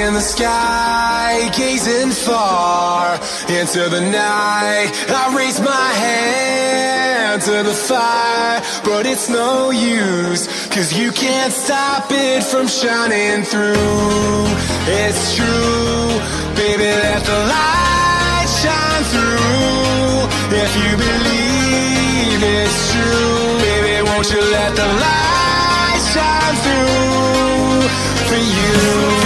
in the sky, gazing far into the night. I raise my hand to the fire, but it's no use, 'cause you can't stop it from shining through. It's true, baby, let the light shine through. If you believe it's true, baby, won't you let the light shine through for you?